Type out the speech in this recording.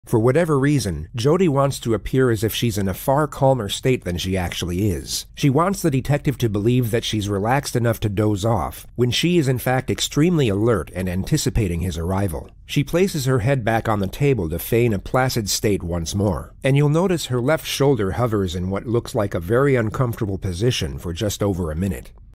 For whatever reason, Jodi wants to appear as if she's in a far calmer state than she actually is. She wants the detective to believe that she's relaxed enough to doze off, when she is in fact extremely alert and anticipating his arrival. She places her head back on the table to feign a placid state once more, and you'll notice her left shoulder hovers in what looks like a very uncomfortable position for just over a minute.